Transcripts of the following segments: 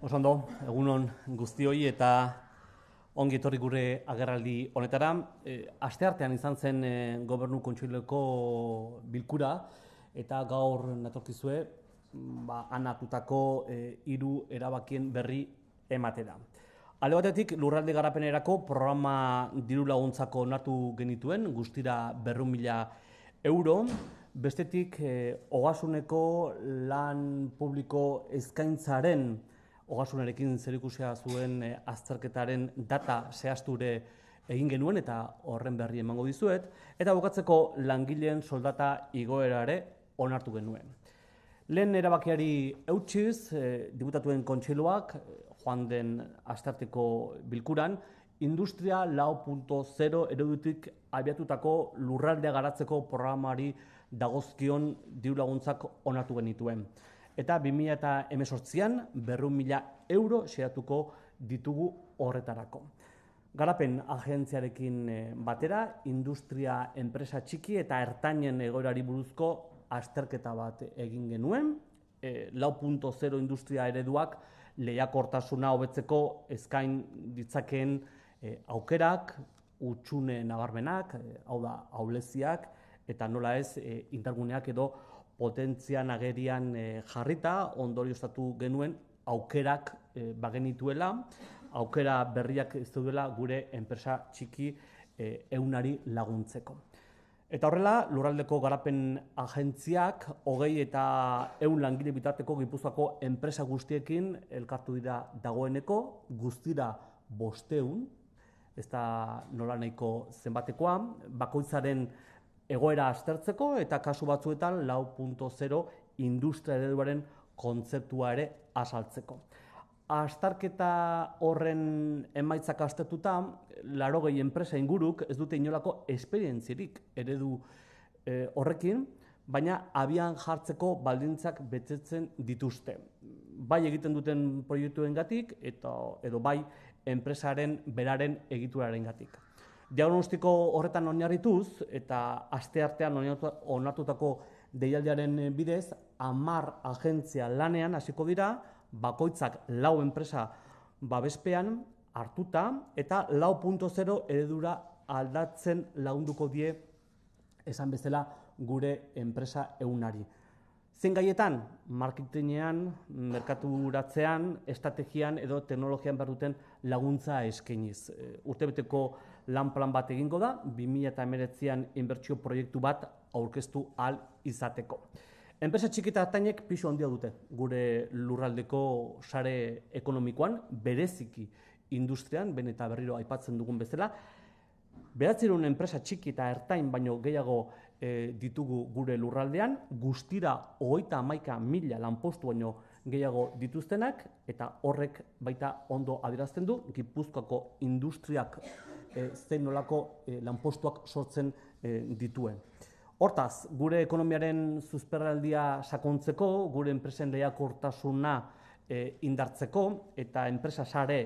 Oso ondo, egunon guztioi eta ongi etorri gure agerraldi honetara. Asteartean izan zen Gobernu Kontseiluko bilkura eta gaur natorkizue anatutako 3 erabakien berri ematera. Alde batetik, lurralde garapenerako programa diru laguntzako onartu genituen, guztira 200.000 euro. Bestetik, ogasuneko lan publiko eskaintzaren ogasunarekin zerikusia zuen azterketaren data zehazture egin genuen eta horren berri emango dizuet, eta bukatzeko langileen soldata igoera ere onartu genuen. Lehen erabakiari eutsiz, diputatuen kontseiluak joan den astearteko bilkuran, Industria 4.0 eredutik abiatutako lurraldea garatzeko programari dagozkion diru laguntzak onartu genituen. Eta 2018an 200.000 euro xeatuko ditugu horretarako. Garapen agentziarekin batera, industria enpresa txiki eta ertainen egoerari buruzko azterketa bat egin genuen. 4.0 industria ereduak lehiakortasuna hobetzeko eskain ditzakeen aukerak, hutsune nabarmenak, hau da, ahuleziak, eta nola ez indarguneak edo potentzian agerian jarrita, ondorioztatu genuen aukerak bagenituela, aukera berriak ez daudela gure enpresa txiki ehunari laguntzeko. Eta horrela, lurraldeko garapen agentziak 20 eta 100 langile bitarteko Gipuzkoako enpresa guztiekin elkartu dira dagoeneko, guztira 500, ez da nola nahiko zenbatekoa, bakoitzaren egoera aztertzeko eta kasu batzuetan 4.0 industria ereduaren kontzeptua ere azaltzeko. Azterketa horren emaitzak aztertuta, 80 enpresa inguruk ez dute inolako esperientzirik eredu horrekin, baina abian jartzeko baldintzak betetzen dituzte. Bai egiten duten proiektuengatik edo bai enpresaren beraren egiturarengatik. Diagnostiko horretan oinarrituz eta asteartean onartutako deialdiaren bidez 10 agentzia lanean hasiko dira, bakoitzak 4 enpresa babespean hartuta eta 4.0 eredura aldatzen lagunduko die esan bezala gure enpresa ehunari. Zein gaietan, marketinean, merkaturatzean, estrategian edo teknologian behar duten laguntza eskainiz. Urtebeteko lan plan bat egingo da, 2019an inbertsio proiektu bat aurkeztu ahal izateko. Enpresa txiki eta ertainek pisu handia dute gure lurraldeko sare ekonomikoan, bereziki industrian, behin eta berriro aipatzen dugun bezala. 900 enpresa txiki eta ertain baino gehiago ditugu gure lurraldean, guztira 31.000 lanpostu baino gehiago dituztenak, eta horrek baita ondo adierazten du Gipuzkoako industriak zein nolako lanpostuak sortzen dituen. Hortaz, gure ekonomiaren susperraldia sakontzeko, gure enpresen lehiakortasuna indartzeko eta enpresa sare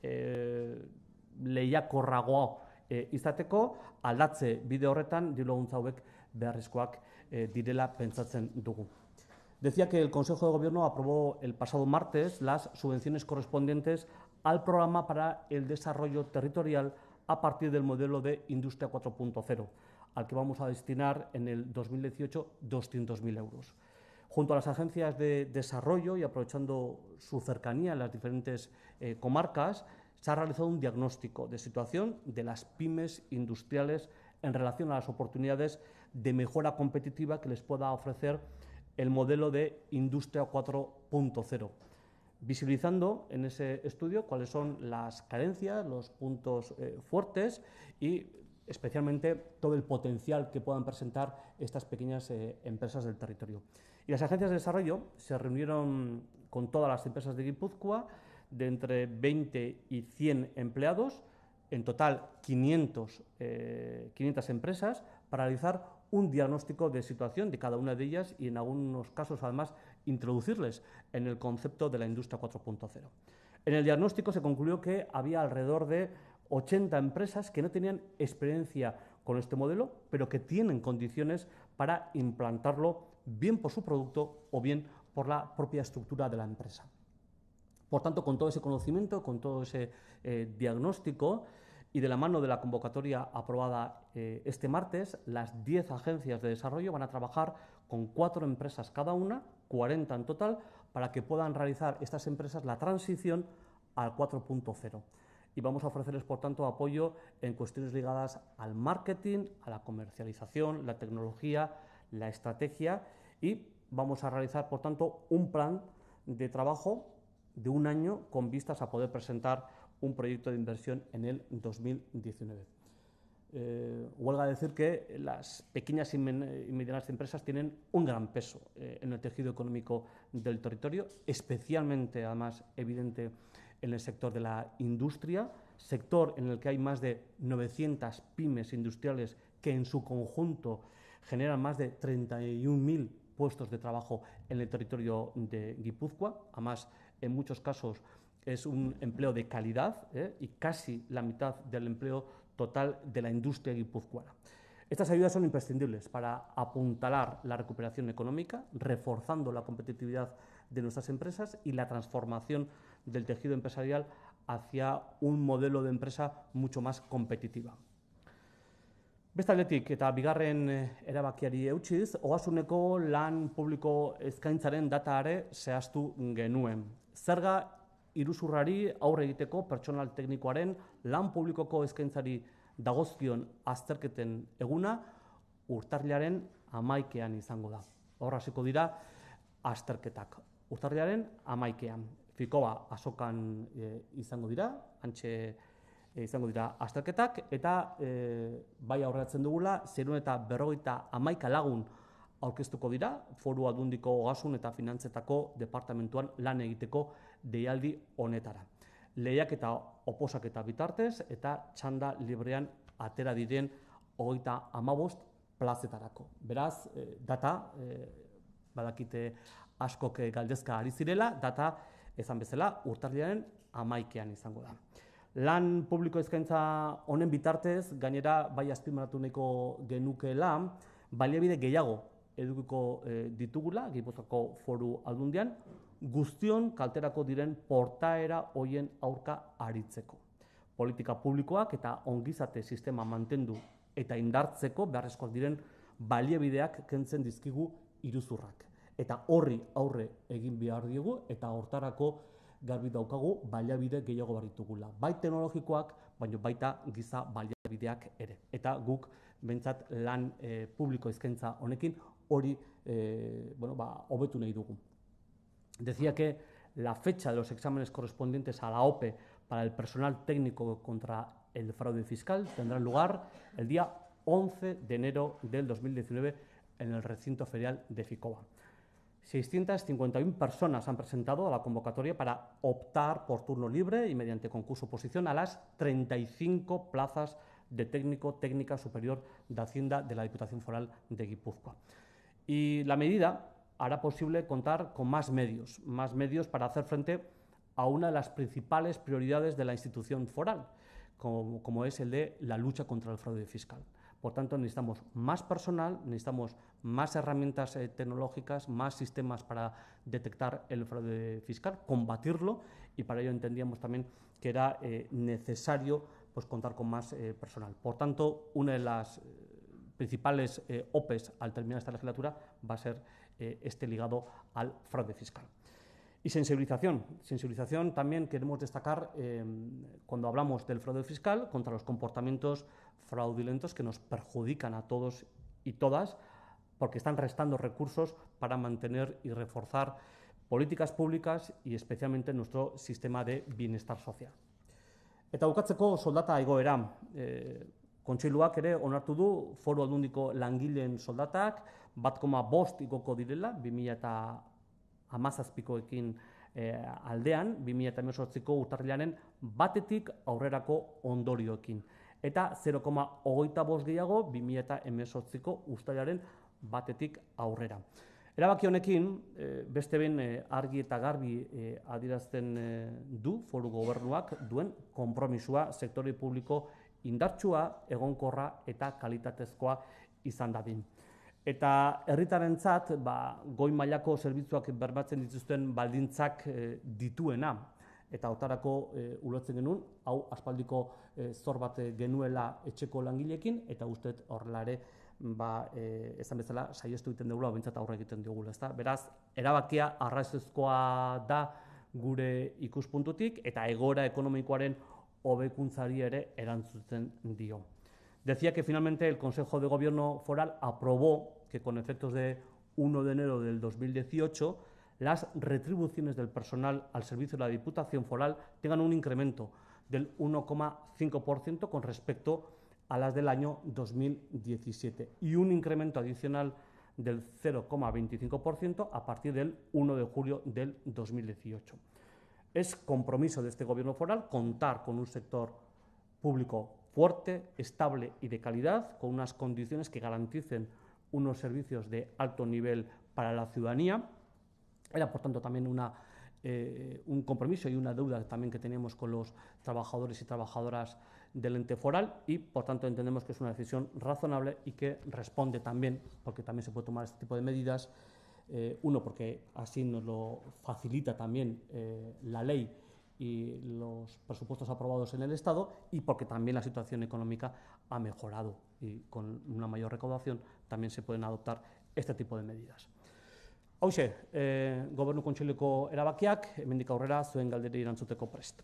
lehiakorragoa izateko, aldatze bide horretan diru laguntza hauek beharrezkoak direla pentsatzen dugu. Decía que el Consejo de Gobierno aprobó el pasado martes las subvenciones correspondientes al programa para el desarrollo territorial a partir del modelo de Industria 4.0, al que vamos a destinar en el 2018 200.000 euros. Junto a las agencias de desarrollo y aprovechando su cercanía en las diferentes comarcas, se ha realizado un diagnóstico de situación de las pymes industriales en relación a las oportunidades de mejora competitiva que les pueda ofrecer el modelo de Industria 4.0, visibilizando en ese estudio cuáles son las carencias, los puntos fuertes y especialmente todo el potencial que puedan presentar estas pequeñas empresas del territorio. Y las agencias de desarrollo se reunieron con todas las empresas de Guipúzcoa, de entre 20 y 100 empleados, en total 500 empresas, para realizar un diagnóstico de situación de cada una de ellas y en algunos casos además introducirles en el concepto de la Industria 4.0. En el diagnóstico se concluyó que había alrededor de 80 empresas que no tenían experiencia con este modelo, pero que tienen condiciones para implantarlo bien por su producto o bien por la propia estructura de la empresa. Por tanto, con todo ese conocimiento, con todo ese diagnóstico y de la mano de la convocatoria aprobada este martes, las 10 agencias de desarrollo van a trabajar con 4 empresas cada una, 40 en total, para que puedan realizar estas empresas la transición al 4.0. Y vamos a ofrecerles, por tanto, apoyo en cuestiones ligadas al marketing, a la comercialización, la tecnología, la estrategia, y vamos a realizar, por tanto, un plan de trabajo de un año con vistas a poder presentar un proyecto de inversión en el 2019. Huelga decir que las pequeñas y medianas empresas tienen un gran peso en el tejido económico del territorio, especialmente, además, evidente en el sector de la industria, sector en el que hay más de 900 pymes industriales que en su conjunto generan más de 31.000 puestos de trabajo en el territorio de Guipúzcoa. Además, en muchos casos es un empleo de calidad y casi la mitad del empleo total de la industria guipuzcoana. Estas ayudas son imprescindibles para apuntalar la recuperación económica, reforzando la competitividad de nuestras empresas y la transformación del tejido empresarial hacia un modelo de empresa mucho más competitiva. Beste aldetik, eta bigarren erabakiari eutsiz, ogasuneko lan publiko eskaintzaren data ere zehaztu genuen. Zerga iruzurrari aurre egiteko pertsonal teknikoaren lan publikoko eskaintzari dagozkion azterketen eguna urtarrilaren 11ean izango da. Hor hasiko dira azterketak. Urtarrilaren 11ean. Ficoba azokan izango dira, hantxe izango dira azterketak, eta bai aurreratzen dugula, 451 lagun aurkeztuko dira, Foru Aldundiko Ogasun eta Finantzetako departamentuan lan egiteko deialdi honetara. Lehiaketa oposaketa bitartez eta txanda librean atera diren 35 plazetarako. Beraz, data, badakite askok galdezka ari zirela, data ezan bezala urtarrilaren 11ean izango da. Lan publiko eskaintza honen bitartez, gainera bai azpimarratu nahiko genukeela, baliabide gehiago edukiko ditugula, Gipuzkoako Foru Aldundian, guztion kalterako diren portaera hoien aurka aritzeko. Politika publikoak eta ongizate sistema mantendu eta indartzeko beharrezkoak diren baliabideak kentzen dizkigu iruzurrak. Eta horri aurre egin behar diegu eta hortarako garbi daukagu baliabide gehiago behar ditugula. Bai teknologikoak, baina baita giza baliabideak ere. Eta guk behintzat lan publiko eskaintza honekin hori hobetu nahi dugu. Decía que la fecha de los exámenes correspondientes a la OPE para el personal técnico contra el fraude fiscal tendrá lugar el día 11 de enero del 2019 en el recinto ferial de Ficoba. 651 personas han presentado a la convocatoria para optar por turno libre y mediante concurso-oposición a las 35 plazas de técnica superior de Hacienda de la Diputación Foral de Guipúzcoa. Y la medida hará posible contar con más medios para hacer frente a una de las principales prioridades de la institución foral, como es el de la lucha contra el fraude fiscal. Por tanto, necesitamos más personal, necesitamos más herramientas tecnológicas, más sistemas para detectar el fraude fiscal, combatirlo, y para ello entendíamos también que era necesario contar con más personal. Por tanto, una de las principales OPEs al terminar esta legislatura va a ser este ligado al fraude fiscal. Y sensibilización también queremos destacar cuando hablamos del fraude fiscal contra los comportamientos fraudulentos que nos perjudican a todos y todas porque están restando recursos para mantener y reforzar políticas públicas y especialmente nuestro sistema de bienestar social. Eta bukatzeko soldata egoera. Kontseiluak ere onartu du Foru Aldundiko langileen soldatak 1,5 igoko direla 2017koekin aldean, 2018ko urtarrilaren 1etik aurrerako ondorioekin. Eta 0,25 gehiago 2018ko uztailaren 1etik aurrera. Erabaki honekin, beste behin argi eta garbi adierazten du Foru Gobernuak duen konpromisua sektore publiko indartsua, egonkorra eta kalitatezkoa izan dadin. Eta herritarrentzat goi mailako zerbitzuak bermatzen dituzten baldintzak dituena. eta hortarako ulertzen genuen, hau aspaldiko zor bat genuela etxeko langileekin, eta uste horrela ere, esan bezala, saiestu egiten dugula, bintzat aurre egiten dugula. Beraz, erabakia arrazoizkoa da gure ikuspuntutik, eta egoera ekonomikoaren hobekuntzari ere erantzuten dio. Decía que finalmente el Consejo de Gobierno Foral aprobó que con efectos de 1 de enero del 2018 las retribuciones del personal al servicio de la Diputación Foral tengan un incremento del 1,5% con respecto a las del año 2017 y un incremento adicional del 0,25% a partir del 1 de julio del 2018. Es compromiso de este Gobierno foral contar con un sector público fuerte, estable y de calidad, con unas condiciones que garanticen unos servicios de alto nivel para la ciudadanía. Era, por tanto, también un compromiso y una deuda también que teníamos con los trabajadores y trabajadoras del ente foral y, por tanto, entendemos que es una decisión razonable y que responde también, porque también se puede tomar este tipo de medidas, uno, porque así nos lo facilita también la ley y los presupuestos aprobados en el Estado, y porque también la situación económica ha mejorado y con una mayor recaudación también se pueden adoptar este tipo de medidas. Hauxe, Gobernu Kontseiluko erabakiak, hemendik aurrera zuen galderei erantzuteko prest.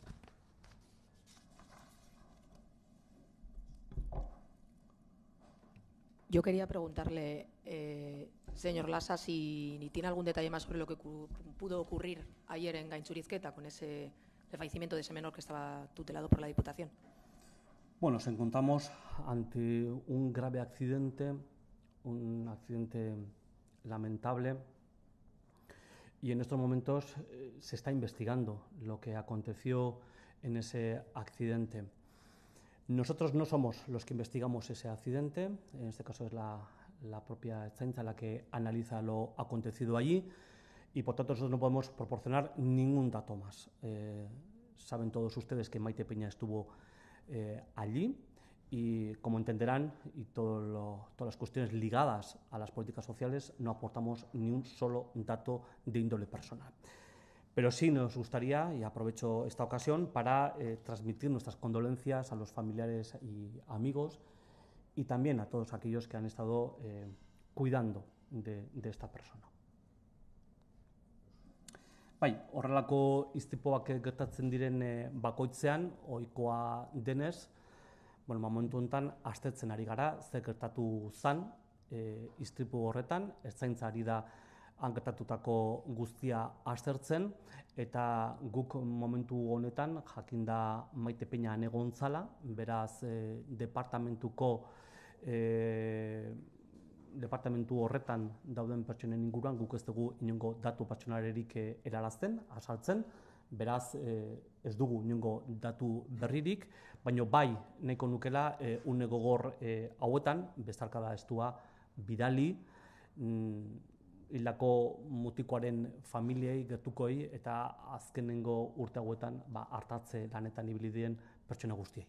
Yo quería preguntarle, señor Lasa, si tiene algún detalle más sobre lo que pudo ocurrir ayer en Gaintxurizketa con el fallecimiento de ese menor que estaba tutelado por la Diputación. Bueno, nos encontramos ante un grave accidente, un accidente lamentable, y en estos momentos se está investigando lo que aconteció en ese accidente. Nosotros no somos los que investigamos ese accidente, en este caso es la propia Ertzaintza la que analiza lo acontecido allí, y por tanto nosotros no podemos proporcionar ningún dato más. Saben todos ustedes que Maite Peña estuvo allí y, como entenderán, y todas las cuestiones ligadas a las políticas sociales, no aportamos ni un solo dato de índole personal. Pero sí nos gustaría, y aprovecho esta ocasión, para transmitir nuestras condolencias a los familiares y amigos y también a todos aquellos que han estado cuidando de esta persona. Bai, horrelako istripuak gertatzen diren bakoitzean, ohikoa denez, momentu honetan aztertzen ari gara, zer gertatu zen istripu horretan, Ertzaintza ari da han gertatutako guztia aztertzen, eta guk momentu honetan jakinda Maite Peña egon zala, beraz departamentu horretan dauden pertsonen inguruan guk ez dugu inongo datu pertsonalerik erarazten, azaltzen, beraz ez dugu inongo datu berririk, baina bai nahiko nukela une gogor hauetan bezarkada estua bidali hildako mutikoaren familiei, gertukoei eta azkenengo urte hauetan hartatze lanetan ibili diren pertsona guztiei.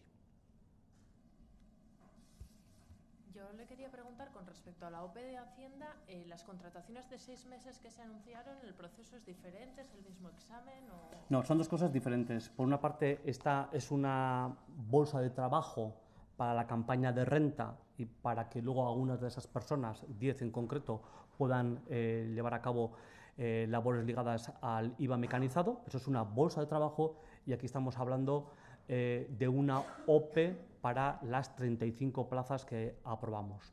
Yo le quería preguntar con respecto a la OPE de Hacienda, las contrataciones de 6 meses que se anunciaron, ¿el proceso es diferente? ¿Es el mismo examen? No, son dos cosas diferentes. Por una parte, esta es una bolsa de trabajo para la campaña de renta y para que luego algunas de esas personas, 10 en concreto, puedan llevar a cabo labores ligadas al IVA mecanizado. Eso es una bolsa de trabajo y aquí estamos hablando de una OPE para las 35 plazas que aprobamos.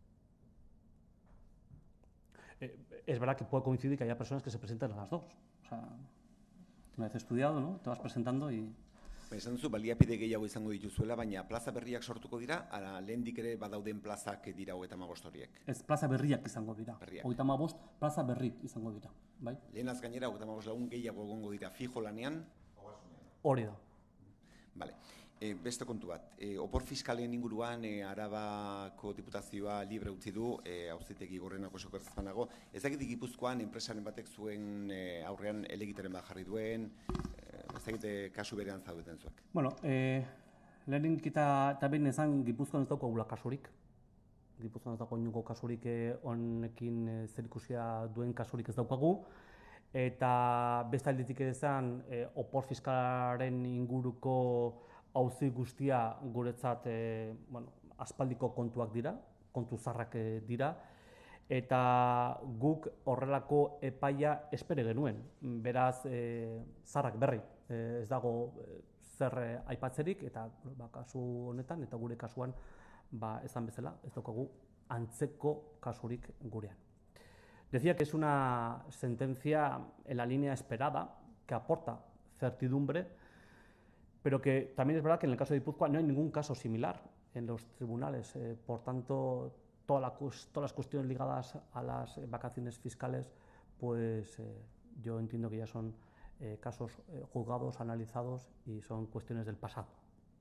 Es verdad que puede coincidir que haya personas que se presenten a las dos. O sea, una vez estudiado, ¿no? Te vas presentando y... Esan duzu, baliapide gehiago izango dituzuela, baina plaza berriak sortuko dira, ala lehendik ere badauden plazak dira 35 horiek? Ez, plaza berriak izango dira. 35 plaza berrik izango dira, bai? Lehenaz gainera, 35 lagun gehiago egongo dira fijo lanean? Hori da. Bale. Beste kontu bat, opor fiskalen inguruan Arabako Diputazioa libre utzi du, auzitegi gorrenako sokertzanago. Ez dakit Gipuzkoan enpresaren batek zuen aurrean helegiteren bat jarri duen, ez dakit kasu berean zaudeten zuek. Bueno, lehenik eta behin ezan Gipuzkoan ez daukagula kasurik. Gipuzkoan ez dago inongo kasurik honekin zerikusia duen kasurik ez daukagu. eta beste aldetik izan opor fiskalaren inguruko auzi guztia guretzat aspaldiko kontuak dira, kontu zarrak dira, eta guk horrelako epaia espere genuen. Beraz, zarrak berri, ez dago zer aipatzerik, eta kasu honetan, eta gure kasuan, esan bezala, ez daukagu antzeko kasurik gurean. Decía que es una sentencia en la línea esperada, que aporta certidumbre, pero que también es verdad que en el caso de Guipúzcoa no hay ningún caso similar en los tribunales. Por tanto, todas las cuestiones ligadas a las vacaciones fiscales, pues yo entiendo que ya son casos juzgados, analizados y son cuestiones del pasado.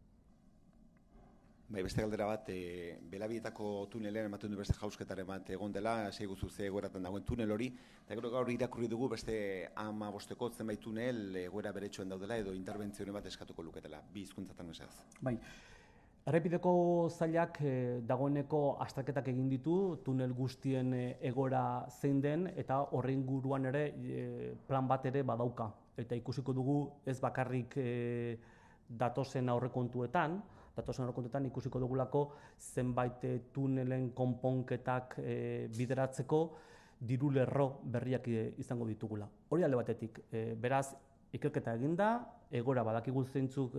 Beste galdera bat, Belabietako tunelean ematen du beste jausketaren bat egon dela, seiguzu ze egoeratan dagoen tunel hori, eta gero gaur irakurri dugu beste 15 zenbait tunel egoera beretsuan daudela edo interbentzioen bat eskatuko luketela, bi hizkuntzatan mesedez. Bai. Errepideko zailak dagoeneko azterketak egin ditu, tunel guztien egoera zein den, eta horren inguruan ere plan bat ere badauka. Eta ikusiko dugu ez bakarrik datozen aurrekontuetan ikusiko dugulako zenbait tunelen konponketak bideratzeko diru lerro berriak izango ditugula. Hori alde batetik, beraz, ikerketa eginda, egoera badakigu zeintzuk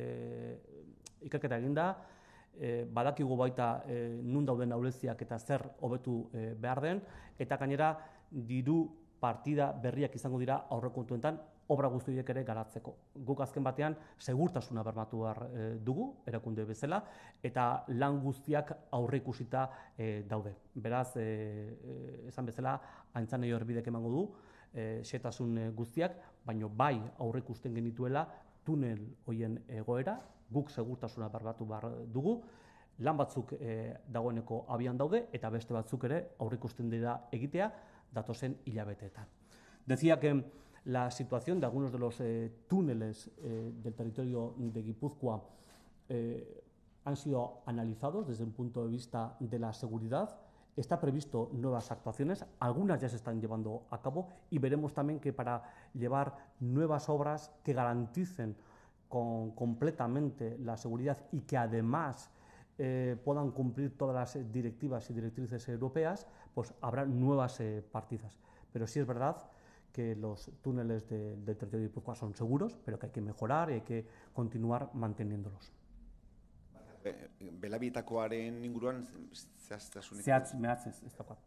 ikerketa eginda, badakigu baita nun dauden ahuleziak eta zer hobetu behar den, eta gainera diru partida berriak izango dira aurrekontuetan obra guztiak ere garatzeko. Guk azken batean segurtasuna bermatu behar dugu, erakunde bezala, eta lan guztiak aurreikusita daude. Beraz, esan bezala, aintzanei horbidek emango du, xehetasun guztiak, baina bai aurreikusten genituela tunel hoien egoera, guk segurtasuna bermatu behar dugu, lan batzuk dagoeneko abian daude, eta beste batzuk ere aurreikusten dira egitea datozen hilabeteetan. Decía que la situación de algunos de los túneles del territorio de Guipúzcoa han sido analizados desde un punto de vista de la seguridad. Está previsto nuevas actuaciones, algunas ya se están llevando a cabo y veremos también que para llevar nuevas obras que garanticen completamente la seguridad y que además puedan cumplir todas las directivas y directrices europeas, pues habrá nuevas partidas. Pero sí es verdad que los túneles del territorio de Guipúzcoa son seguros, pero que hay que mejorar y hay que continuar manteniéndolos. Belabietakoaren inguruan zehaztasunik? Zehatz mehatzez, ez dagoat.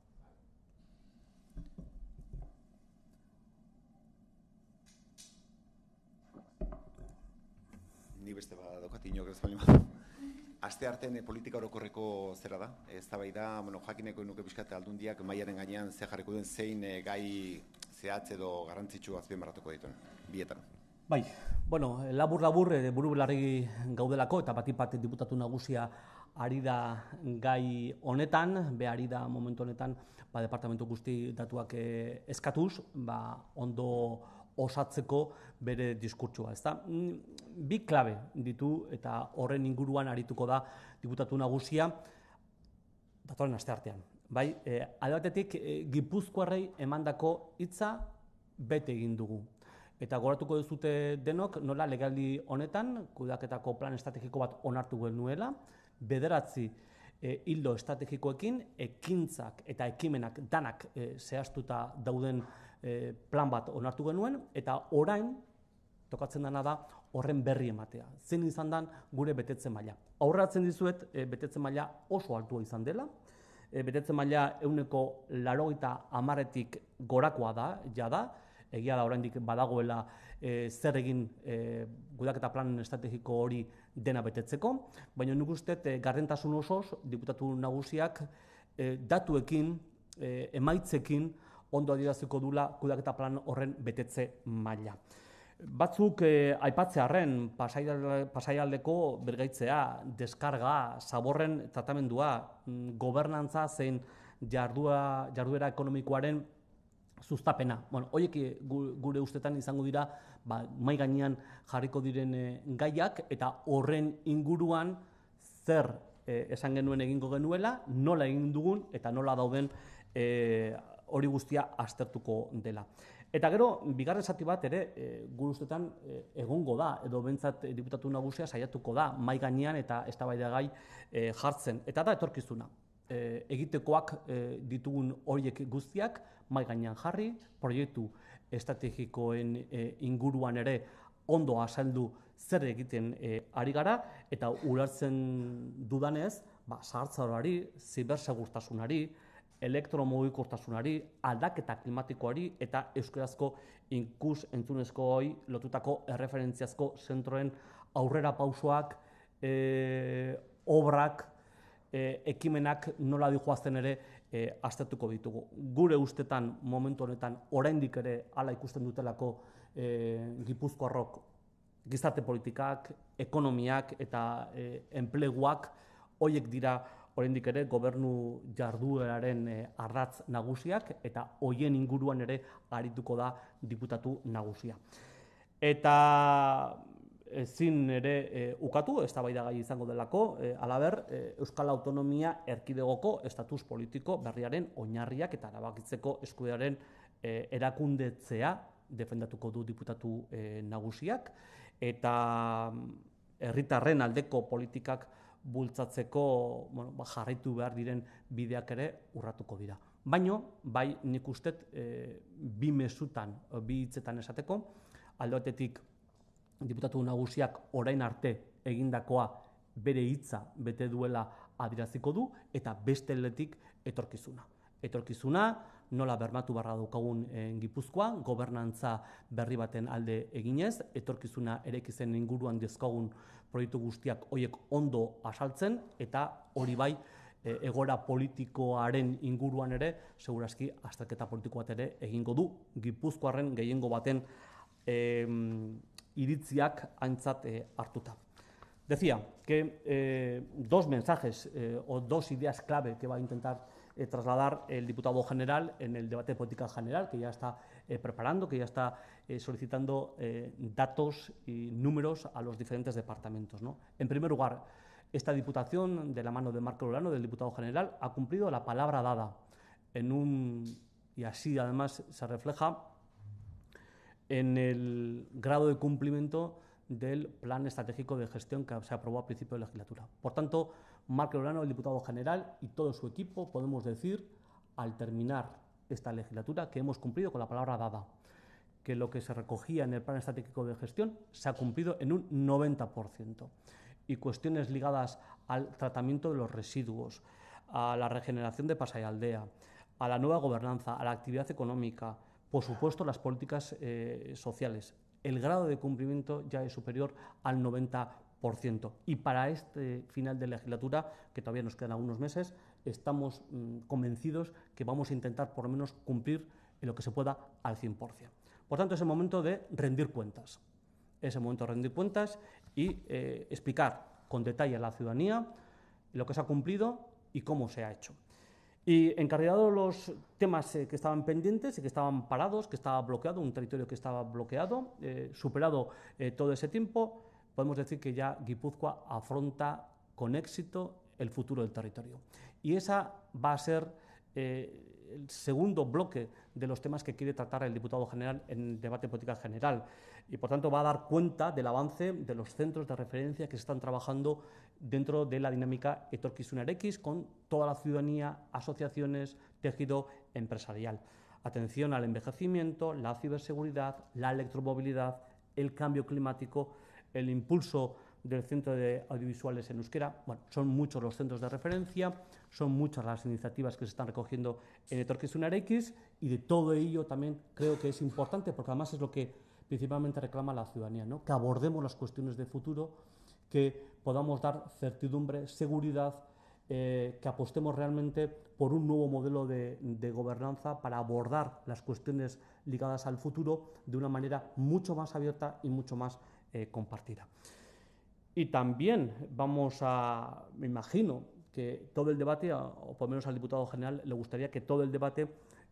Ni beste badaukat inok ez bali badu. Aste artean politika orokorreko zera da? Eztabaida, jakineko nuke pixkat aldundiak mailaren gainean ze jarriko den zein gai zehatz edo garrantzitsu azpimarratuko dituen, bietan. Bai, labur buru belarri gaudelako eta batik diputatu nagusia ari da gai honetan, ari da momentu honetan departamentu guzti datuak eskatuz, ondo osatzeko bere diskurtsoa, ezta? Bi klabe ditu eta horren inguruan arituko da diputatu nagusia datorren asteartean. Bai, alde batetik Gipuzkoarrei emandako hitza bete egin dugu. Eta gogoratuko duzue denok nola legealdi honetan kudeaketako plan estrategiko bat onartu genuela, 9 ildo estrategikoekin ekintzak eta ekimenak danak zehaztuta dauden plan bat onartu genuen, eta orain tokatzen dena da horren berri ematea. Zein izan den gure betetze maila. Aurreratzen dizuet betetze maila oso altua izan dela, betetze maila 80%tik gorakoa da, jada, egia da oraindik badagoela zer egin kudeaketa plan estrategiko hori dena betetzeko, baina nik uste gardentasun osoz diputatu nagusiak datuekin, emaitzekin ondo adieraziko dula kudeaketa plan horren betetze maila. Batzuk aipatzearren Pasaialdeko bergaitzea, deskarga, zaborren tratamendua, gobernantza zein jarduera ekonomikoaren sustapena. Horiek gure ustetan izango dira mahai gainean jarriko diren gaiak eta horren inguruan zer esan genuen egingo genuela, nola egin dugun eta nola dauden hori guztia aztertuko dela. Eta gero, bigarren zati bat ere, gure ustetan egongo da, edo bentsat diputatu nagusia saiatuko da, mai gainean eta eztabaidagai jartzen. Eta da etorkizuna. Egitekoak ditugun horiek guztiak mai gainean jarri, proiektu estrategikoen inguruan ere ondo azaldu zer egiten ari gara, eta ulertzen dudanez, zahartzaroari, zibersegurtasunari, elektromugikortasunari, aldaketa klimatikoari eta euskarazko ikus-entzunezkoei lotutako erreferentziazko zentroen aurrera pausoak, obrak, ekimenak nola dijoazten ere aztertuko ditugu. Gure ustetan momentu honetan oraindik ere hala ikusten dutelako gipuzkoarrok gizarte politikak, ekonomiak eta enpleguak horiek dira oraindik ere gobernu jardueraren ardatz nagusiak eta hoien inguruan ere arituko da diputatu nagusia. Eta ezin ere ukatu, eztabaidagai izango delako, halaber, Euskal Autonomia Erkidegoko estatus politiko berriaren oinarriak eta erabakitzeko eskubidearen erakundetzea defendatuko du diputatu nagusiak, eta herritarren aldeko politikak bultzatzeko jarraitu behar diren bideak ere urratuko dira. Baina, bai nik ustet bi mezutan, bi hitzetan esateko, alde batetik diputatu nagusiak orain arte egindakoa bere hitza bete duela adieraziko du, eta beste aldetik etorkizuna. Etorkizuna nola bermatu beharra daukagun Gipuzkoa, gobernantza berri baten alde eginez, etorkizuna eraikitzen inguruan dezkagun proiektu guztiak horiek ondo azaltzen, eta hori bai egoera politikoaren inguruan ere, segurazki azterketa politiko bat ere egingo du, Gipuzkoarren gehiengo baten iritziak aintzat hartuta. Decía que dos mensajes o dos ideas clave que va a intentar trasladar el diputado general en el debate de política general, que ya está preparando, que ya está solicitando datos y números a los diferentes departamentos, ¿no? En primer lugar, esta diputación, de la mano de Marco Olano, del diputado general, ha cumplido la palabra dada y así además se refleja en el grado de cumplimiento del Plan Estratégico de Gestión que se aprobó a principio de legislatura. Por tanto, Marco Olano, el diputado general, y todo su equipo, podemos decir, al terminar esta legislatura, que hemos cumplido con la palabra dada, que lo que se recogía en el Plan Estratégico de Gestión se ha cumplido en un 90%. Y cuestiones ligadas al tratamiento de los residuos, a la regeneración de Pasaialdea, a la nueva gobernanza, a la actividad económica, por supuesto las políticas sociales. El grado de cumplimiento ya es superior al 90%. Y para este final de legislatura, que todavía nos quedan algunos meses, estamos convencidos que vamos a intentar por lo menos cumplir en lo que se pueda al 100%. Por tanto, es el momento de rendir cuentas. Es el momento de rendir cuentas y explicar con detalle a la ciudadanía lo que se ha cumplido y cómo se ha hecho. Y encarrilados los temas que estaban pendientes y que estaban parados, que estaba bloqueado, un territorio que estaba bloqueado, superado todo ese tiempo, podemos decir que ya Guipúzcoa afronta con éxito el futuro del territorio. Y esa va a ser el segundo bloque de los temas que quiere tratar el diputado general en el debate de política general. Y por tanto va a dar cuenta del avance de los centros de referencia que se están trabajando dentro de la dinámica Etorkizunarekin con toda la ciudadanía, asociaciones, tejido empresarial. Atención al envejecimiento, la ciberseguridad, la electromovilidad, el cambio climático, el impulso del Centro de Audiovisuales en Euskera. Bueno, son muchos los centros de referencia, son muchas las iniciativas que se están recogiendo en Etorkizunarekin y de todo ello también creo que es importante porque además es lo que principalmente reclama la ciudadanía, ¿no? Que abordemos las cuestiones de futuro, que podamos dar certidumbre, seguridad, que apostemos realmente por un nuevo modelo de gobernanza para abordar las cuestiones ligadas al futuro de una manera mucho más abierta y mucho más compartida. Y también vamos a, me imagino, que todo el debate, o por lo menos al diputado general, le gustaría que todo el debate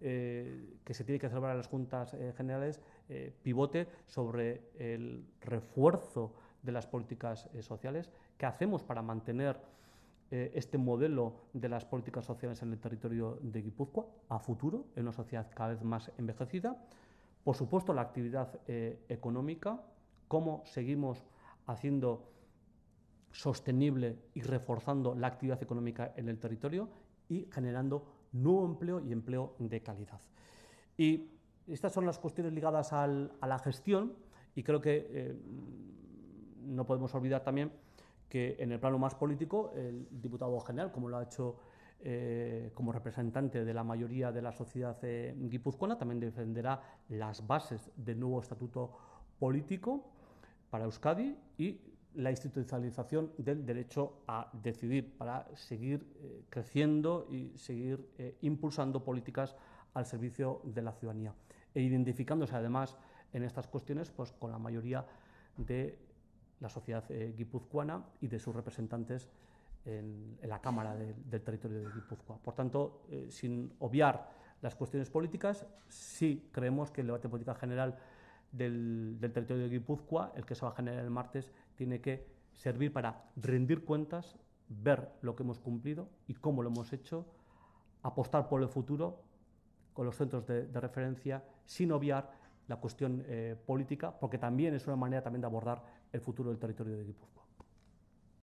que se tiene que celebrar en las juntas generales pivote sobre el refuerzo de las políticas sociales. ¿Qué hacemos para mantener este modelo de las políticas sociales en el territorio de Guipúzcoa a futuro, en una sociedad cada vez más envejecida? Por supuesto, la actividad económica, cómo seguimos haciendo sostenible y reforzando la actividad económica en el territorio y generando nuevo empleo y empleo de calidad. Y estas son las cuestiones ligadas a la gestión, y creo que no podemos olvidar también que en el plano más político el diputado general, como lo ha hecho como representante de la mayoría de la sociedad guipuzcoana, también defenderá las bases del nuevo estatuto político para Euskadi y la institucionalización del derecho a decidir para seguir creciendo y seguir impulsando políticas al servicio de la ciudadanía e identificándose además en estas cuestiones pues, con la mayoría de la sociedad guipuzcoana y de sus representantes en la Cámara del territorio de Guipúzcoa. Por tanto, sin obviar las cuestiones políticas, sí creemos que el debate política general del territorio de Guipúzcoa, el que se va a generar el martes, tiene que servir para rendir cuentas, ver lo que hemos cumplido y cómo lo hemos hecho, apostar por el futuro con los centros de referencia, sin obviar la cuestión política, porque también es una manera también de abordar el futuro del territorio de Guipúzcoa.